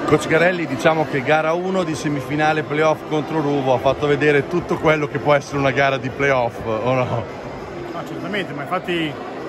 Coach Garelli, diciamo che gara 1 di semifinale playoff contro Ruvo ha fatto vedere tutto quello che può essere una gara di playoff, o no? Certamente, ma infatti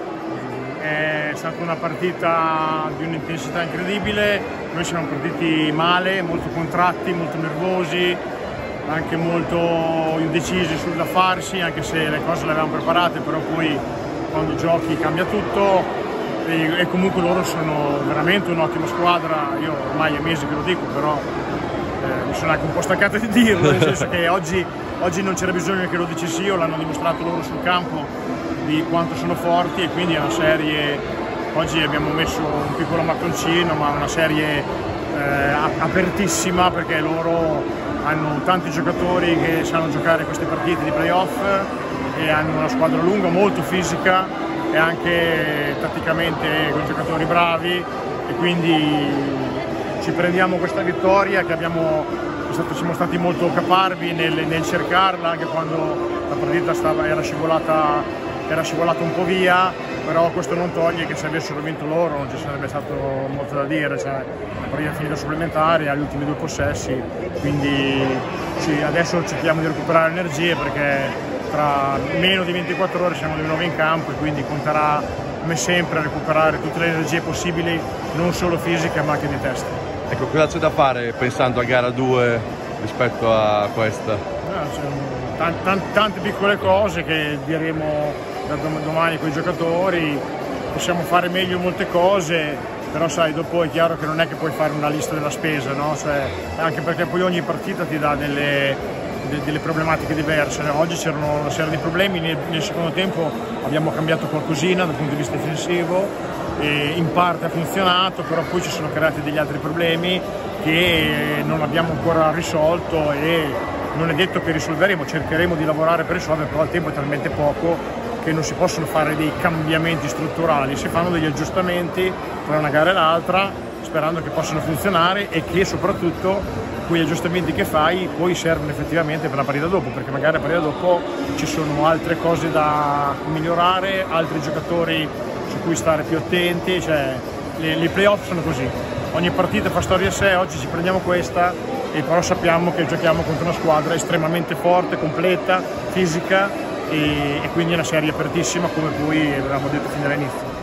è stata una partita di un'intensità incredibile. Noi siamo partiti male, molto contratti, molto nervosi, anche molto indecisi sul da farsi, anche se le cose le avevamo preparate, però poi quando giochi cambia tutto. E comunque loro sono veramente un'ottima squadra. Io ormai è mesi che lo dico, però mi sono anche un po' staccato di dirlo, nel senso che oggi non c'era bisogno che lo dicessi io, l'hanno dimostrato loro sul campo di quanto sono forti, e quindi è una serie, oggi abbiamo messo un piccolo mattoncino, ma una serie apertissima, perché loro hanno tanti giocatori che sanno giocare queste partite di playoff e hanno una squadra lunga, molto fisica, e anche tatticamente con giocatori bravi, e quindi ci prendiamo questa vittoria che siamo stati molto caparbi nel cercarla, anche quando la partita era scivolata un po' via, però questo non toglie che se avessero vinto loro non ci sarebbe stato molto da dire, cioè, la partita è finita supplementare agli ultimi 2 possessi, quindi adesso cerchiamo di recuperare energie, perché tra meno di 24 ore siamo di nuovo in campo, e quindi conterà come sempre a recuperare tutte le energie possibili, non solo fisiche ma anche di testa. Ecco, cosa c'è da fare pensando a gara 2 rispetto a questa? Tante piccole cose che diremo da domani con i giocatori. Possiamo fare meglio molte cose, però sai, dopo è chiaro che non è che puoi fare una lista della spesa, no? Cioè, anche perché poi ogni partita ti dà delle problematiche diverse. Oggi c'erano una serie di problemi, nel secondo tempo abbiamo cambiato qualcosina dal punto di vista difensivo e in parte ha funzionato, però poi ci sono creati degli altri problemi che non abbiamo ancora risolto, e non è detto che risolveremo, cercheremo di lavorare per risolvere, però il tempo è talmente poco che non si possono fare dei cambiamenti strutturali, si fanno degli aggiustamenti tra una gara e l'altra, sperando che possano funzionare e che soprattutto quegli aggiustamenti che fai poi servono effettivamente per la partita dopo, perché magari la partita dopo ci sono altre cose da migliorare, altri giocatori su cui stare più attenti, cioè i playoff sono così, ogni partita fa storia a sé. Oggi ci prendiamo questa, e però sappiamo che giochiamo contro una squadra estremamente forte, completa, fisica, e quindi è una serie apertissima, come poi avevamo detto fin dall'inizio.